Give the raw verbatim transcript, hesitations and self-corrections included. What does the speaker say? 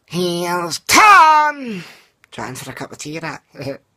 Heels Tom! Try and for a cup of tea, that.